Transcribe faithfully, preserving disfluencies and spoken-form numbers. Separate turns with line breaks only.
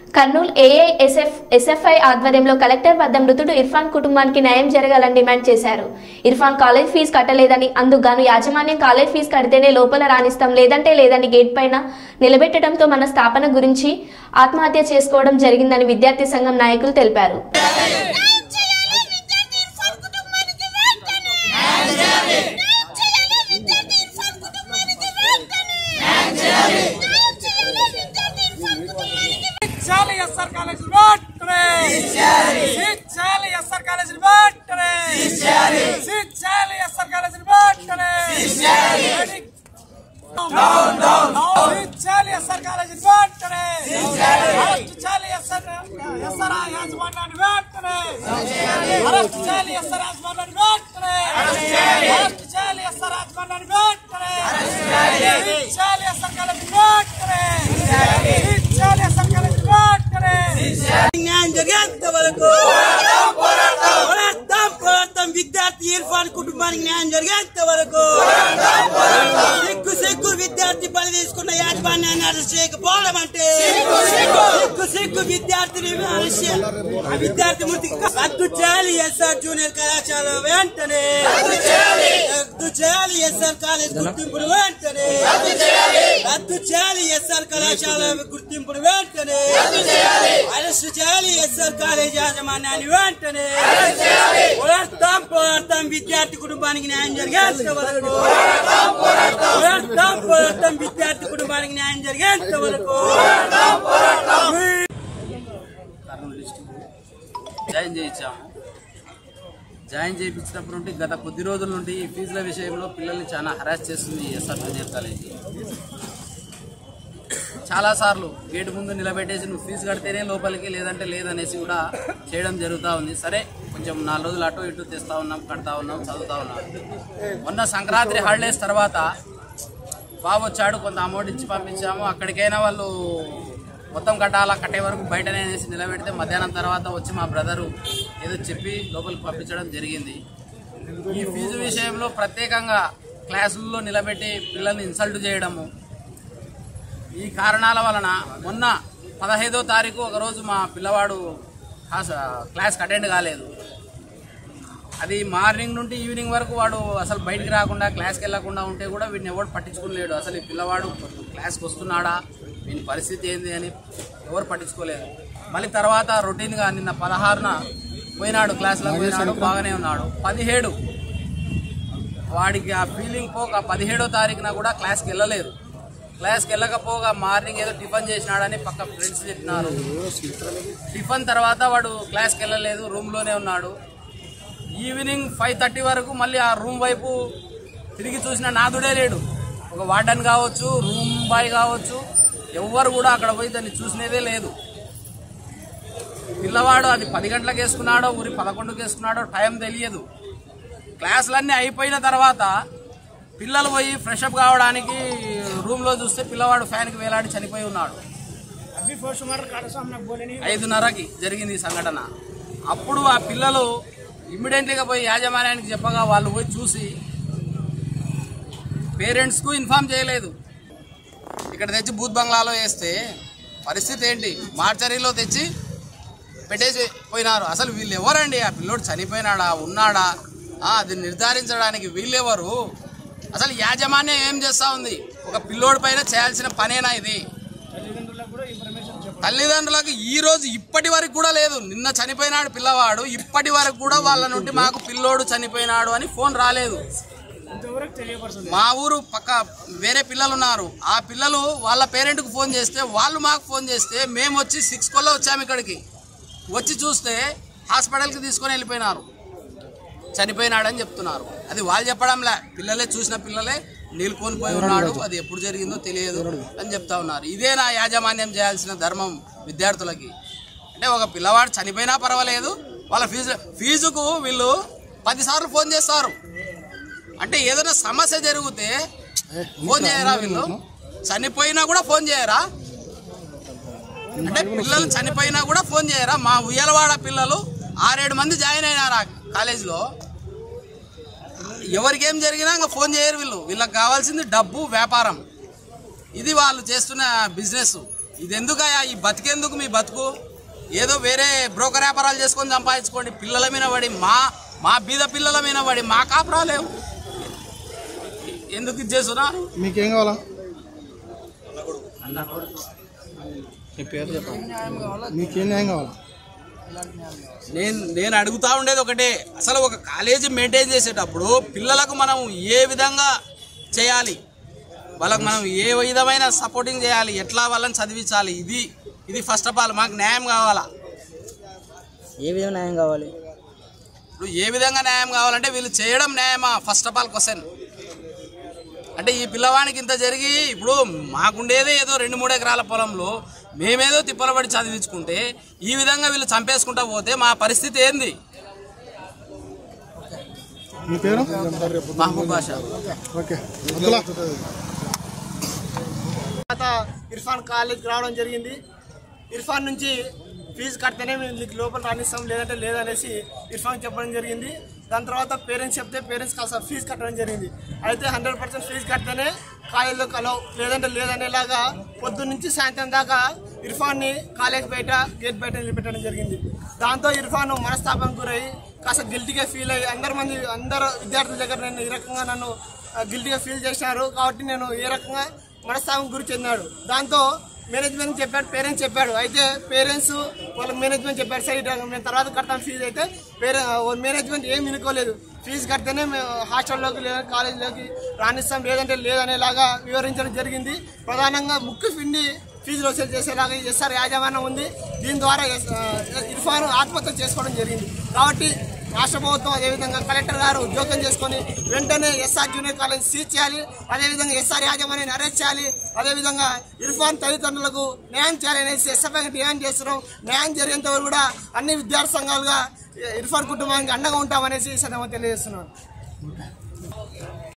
Kurnool AISF SFI ఆధ్వర్యంలో collector వద్ద మృతుడు ఇర్ఫాన్ కుటుంబానికి న్యాయం జరగాలని డిమాండ్ చేశారు. ఇర్ఫాన్ కాలేజ్ ఫీజు కట్టలేదని, అందుకు యాజమాన్యం కాలేజ్ ఫీజు కడితేనే లోపల రాణిస్తాం, లేదంటే లేదని గేట్ పైన నిలబెట్టడంతో మన స్థాపన గురించి ఆత్మహత్య చేసుకోవడం జరిగిందని విద్యార్థి సంఘం నాయకులు తెలిపారు.
ఎస్ఆర్ కాలేజ్ వెంటనే సిచ్చాలి ఎస్ఆర్ కాలేజ్ వెంటనే సిచ్చాలి ఎస్ఆర్ కాలేజ్ వెంటనే డౌన్ డౌన్ సిచ్చాలి ఎస్ఆర్ కాలేజ్ వెంటనే అరెస్ట్ చేయాలి ఎస్ఆర్ ఎస్ఆర్ యాజమాన్యాన్ని వెంటనే అరెస్ట్ చేయాలి ఎస్ఆర్ యాజమాన్యాన్ని వెంటనే అరెస్ట్ చేయాలి ఎస్ఆర్ యాజమాన్యాన్ని వెంటనే సిచ్చాలి ఎస్ఆర్ కాలేజ్ వెంటనే సిచ్చాలి ఎస్ఆర్ కాలేజ్ న్యాయం జరిగేంత వరకు పోరాడతాం పోరాడతాం విద్యార్థి ఇర్ఫాన్ కుటుంబానికి న్యాయం జరిగేంత వరకు సిగ్గు సిగ్గు విద్యార్థి బలి తీసుకున్న యాజమాన్యాన్ని అరెస్ట్ చేయకపోవడం అంటే సిగ్గు సిగ్గు విద్యార్థిని విద్యార్థి మృతికి రద్దు చేయాలి. ఎస్ఆర్ జూనియర్ కళాశాల వెంటనే రద్దు చేయాలి. ఎస్ఆర్ కాలేజ్ గుర్తింపును వెంటనే రద్దు చేయాలి. ఎస్ఆర్ కళాశాల గుర్తింపును వెంటనే అరెస్ట్ చేయాలి. ఎస్ఆర్ కాలేజ్ యాజమాన్యాన్ని వెంటనే పోరాడతాం పోరాడతాం విద్యార్థి కుటుంబానికి న్యాయం జరిగేంత వరకు పోరాడతాం పోరాడతాం విద్యార్థి కుటుంబానికి న్యాయం జరిగేంత వరకు.
కర్నూలు డిస్ట్రిక్ట్ జాయిన్ చేయించాము. జాయిన్ చేయించినప్పటి నుండి గత కొద్ది రోజుల నుండి ఫీజుల విషయంలో పిల్లల్ని చాలా హరాస్ చేస్తుంది ఎస్ఆర్ జూనియర్ కాలేజీ. చాలాసార్లు గేటు ముందు నిలబెట్టేసి నువ్వు ఫీజు కడితేనే లోపలికి, లేదంటే లేదనేసి కూడా చేయడం జరుగుతూ ఉంది. సరే, కొంచెం నాలుగు రోజులు అటు ఇటు తెస్తా ఉన్నాం, కడతా ఉన్నాం, చదువుతా ఉన్నాం. మొన్న సంక్రాంతి హాలిడేస్ తర్వాత బాబు వచ్చాడు, కొంత అమౌంట్ ఇచ్చి పంపించాము. అక్కడికైనా వాళ్ళు మొత్తం కట్టాలా, కట్టే వరకు బయటనే వేసి నిలబెడితే మధ్యాహ్నం తర్వాత వచ్చి మా బ్రదరు ఏదో చెప్పి లోపలికి పంపించడం జరిగింది. ఈ ఫీజు విషయంలో ప్రత్యేకంగా క్లాసుల్లో నిలబెట్టి పిల్లల్ని ఇన్సల్ట్ చేయడము, ఈ కారణాల వలన మొన్న పదహైదో తారీఖు ఒకరోజు మా పిల్లవాడు క్లాస్కి అటెండ్ కాలేదు. అది మార్నింగ్ నుండి ఈవినింగ్ వరకు వాడు అసలు బయటికి రాకుండా క్లాస్కి వెళ్లకుండా ఉంటే కూడా వీడిని ఎవరు పట్టించుకోలేడు. అసలు ఈ పిల్లవాడు క్లాస్కి వస్తున్నాడా, వీని పరిస్థితి ఏంది అని ఎవరు పట్టించుకోలేదు. మళ్ళీ తర్వాత రొటీన్గా నిన్న పదహారున పోయినాడు, క్లాస్లో పోయినాడు, బాగానే ఉన్నాడు. పదిహేడు వాడికి ఆ ఫీలింగ్ పోక పదిహేడో తారీఖున కూడా క్లాస్కి వెళ్ళలేదు. క్లాస్కి వెళ్ళకపోగా మార్నింగ్ ఏదో టిఫిన్ చేసినాడని పక్క ఫ్రెండ్స్ చెప్పినారు. టిఫిన్ తర్వాత వాడు క్లాస్కి వెళ్ళలేదు, రూమ్లోనే ఉన్నాడు. ఈవినింగ్ ఫైవ్ థర్టీ వరకు మళ్ళీ ఆ రూమ్ వైపు తిరిగి చూసిన నాదుడే లేడు. ఒక వార్డెన్ కావచ్చు, రూమ్ బాయ్ కావచ్చు, ఎవ్వరు కూడా అక్కడ పోయి దాన్ని చూసినదే లేదు. పిల్లవాడు అది పది గంటలకు వేసుకున్నాడో ఊరి పదకొండుకి వేసుకున్నాడో టైం తెలియదు. క్లాసులన్నీ అయిపోయిన తర్వాత పిల్లలు పోయి ఫ్రెషప్ కావడానికి రూమ్లో చూస్తే పిల్లవాడు ఫ్యాన్కి వేలాడి చనిపోయి ఉన్నాడు. ఐదున్నరకి జరిగింది ఈ సంఘటన. అప్పుడు ఆ పిల్లలు ఇమ్మీడియట్లీగా పోయి యాజమాన్యానికి చెప్పగా వాళ్ళు పోయి చూసి పేరెంట్స్కు ఇన్ఫార్మ్ చేయలేదు. ఇక్కడ తెచ్చి బూత్ బంగ్లాలో వేస్తే పరిస్థితి ఏంటి, మార్చరీలో తెచ్చి పెట్టేసి పోయినారు. అసలు వీళ్ళు ఎవరండి, ఆ పిల్లోడు చనిపోయినాడా ఉన్నాడా అది నిర్ధారించడానికి వీళ్ళెవరు? అసలు యాజమాన్యం ఏం చేస్తూ ఉంది? ఒక పిల్లోడి పైన చేయాల్సిన పనేనా ఇది? తల్లిదండ్రులకు ఈ రోజు ఇప్పటి వరకు కూడా లేదు. నిన్న చనిపోయినాడు పిల్లవాడు, ఇప్పటి వరకు కూడా వాళ్ళ నుండి మాకు పిల్లోడు చనిపోయినాడు అని ఫోన్ రాలేదు. మా ఊరు పక్క వేరే పిల్లలు ఉన్నారు, ఆ పిల్లలు వాళ్ళ పేరెంట్కి ఫోన్ చేస్తే వాళ్ళు మాకు ఫోన్ చేస్తే మేము వచ్చి సిక్స్ కొల్లో వచ్చాము. ఇక్కడికి వచ్చి చూస్తే హాస్పిటల్కి తీసుకొని వెళ్ళిపోయినారు, చనిపోయినాడని చెప్తున్నారు. అది వాళ్ళు చెప్పడంలే, పిల్లలే చూసిన పిల్లలే నీళ్ళుకొని పోయి ఉన్నాడు, అది ఎప్పుడు జరిగిందో తెలియదు అని చెప్తా ఉన్నారు. ఇదే నా యాజమాన్యం చేయాల్సిన ధర్మం విద్యార్థులకి. అంటే ఒక పిల్లవాడు చనిపోయినా పర్వాలేదు, వాళ్ళ ఫీజు ఫీజుకు వీళ్ళు పదిసార్లు ఫోన్ చేస్తారు. అంటే ఏదైనా సమస్య జరిగితే ఫోన్ చేయరా వీళ్ళు? చనిపోయినా కూడా ఫోన్ చేయరా? అంటే పిల్లలు చనిపోయినా కూడా ఫోన్ చేయరా? మా ఉయ్యలవాడ పిల్లలు ఆరేడు మంది జాయిన్ అయినారు కాలేజీలో, ఎవరికి ఏం జరిగినా ఇంకా ఫోన్ చేయరు వీళ్ళు. వీళ్ళకి కావాల్సింది డబ్బు, వ్యాపారం, ఇది వాళ్ళు చేస్తున్న బిజినెస్. ఇది ఎందుకయ్యా ఈ బతికెందుకు మీ బతుకు? ఏదో వేరే బ్రోకర్ వ్యాపారాలు చేసుకొని సంపాదించుకోండి. పిల్లల మీద పడి మా మా బీద పిల్లల మీద పడి మా కాపురాలేవు ఎందుకు ఇది చేస్తున్నారు?
మీకేం కావాలా? మీ పేరు చెప్పండి. మీకేం న్యాయం కావాలా?
నేను నేను అడుగుతా ఉండేది ఒకటే, అసలు ఒక కాలేజీ మెయింటైన్ చేసేటప్పుడు పిల్లలకు మనం ఏ విధంగా చేయాలి, వాళ్ళకు మనం ఏ విధమైన సపోర్టింగ్ చేయాలి, ఎట్లా వాళ్ళని చదివించాలి, ఇది ఇది ఫస్ట్ ఆఫ్ ఆల్ మాకు న్యాయం కావాలా.
ఏ విధంగా న్యాయం కావాలి?
ఇప్పుడు ఏ విధంగా న్యాయం కావాలంటే వీళ్ళు చేయడం న్యాయమా ఫస్ట్ ఆఫ్ ఆల్ క్వశ్చన్. అంటే ఈ పిల్లవానికి ఇంత జరిగి ఇప్పుడు మాకుండేదే ఏదో రెండు మూడు ఎకరాల పొలంలో మేమేదో తిప్పలబడి చదివించుకుంటే ఈ విధంగా వీళ్ళు చంపేసుకుంటా పోతే మా పరిస్థితి ఏంది?
మీ పేరు?
మహబూబ్ బాషా.
ఓకే.
ఇర్ఫాన్ కాలేజ్కి రావడం జరిగింది. ఇర్ఫాన్ నుంచి ఫీజు కడితేనే మీకు లోపల రాణిస్తాం, లేదంటే లేదనేసి ఇర్ఫాన్ చెప్పడం జరిగింది. దాని తర్వాత పేరెంట్స్ చెప్తే పేరెంట్స్ కాస్త ఫీజు కట్టడం జరిగింది. అయితే హండ్రెడ్ పర్సెంట్ ఫీజు కడితేనే కాలేజీలో కలవ, లేదంటే లేదనేలాగా పొద్దున్న నుంచి సాయంత్రం దాకా ఇర్ఫాన్ని కాలేజ్ బయట గేట్ బయట నిలబెట్టడం జరిగింది. దాంతో ఇర్ఫాన్ మనస్తాపం గురై కాస్త గిల్టీగా ఫీల్ అయ్యి అందరి మంది అందరు విద్యార్థుల దగ్గర నేను ఈ రకంగా నన్ను గిల్టీగా ఫీల్ చేశారు కాబట్టి నేను ఏ రకంగా మనస్తాపం గురి చెందాడు. దాంతో మేనేజ్మెంట్ చెప్పాడు, పేరెంట్స్ చెప్పాడు. అయితే పేరెంట్స్ వాళ్ళ మేనేజ్మెంట్ చెప్పారు, సరే మేము తర్వాత కడతాం ఫీజు. అయితే పేరె మేనేజ్మెంట్ ఏం వినుకోలేదు. ఫీజు కడితేనే మేము హాస్టల్లోకి లేదా కాలేజీలోకి రాణిస్తాం, లేదంటే లేదనేలాగా వివరించడం జరిగింది. ప్రధానంగా ముక్కు పిండి ఫీజులు వసూలు చేసేలాగా ఎస్ఆర్ యాజమాన్యం ఉంది. దీని ద్వారా ఇర్ఫాన్ ఆత్మహత్య చేసుకోవడం జరిగింది. కాబట్టి రాష్ట్ర ప్రభుత్వం అదేవిధంగా కలెక్టర్ గారు జోక్యం చేసుకొని వెంటనే ఎస్ఆర్ జూనియర్ కాలేజ్ సీజ్ చేయాలి, అదేవిధంగా ఎస్ఆర్ యాజమాన్యాన్ని అరెస్ట్ చేయాలి, అదేవిధంగా ఇర్ఫాన్ తల్లిదండ్రులకు న్యాయం చేయాలి అనేసి ఎస్ఎఫ్ఐ న్యాయం చేస్తున్నాం. న్యాయం జరిగేంత వరకు కూడా అన్ని విద్యార్థి సంఘాలుగా ఇర్ఫాన్ కుటుంబానికి అండగా ఉంటామనేసి ఈ సందర్భంగా తెలియజేస్తున్నాను.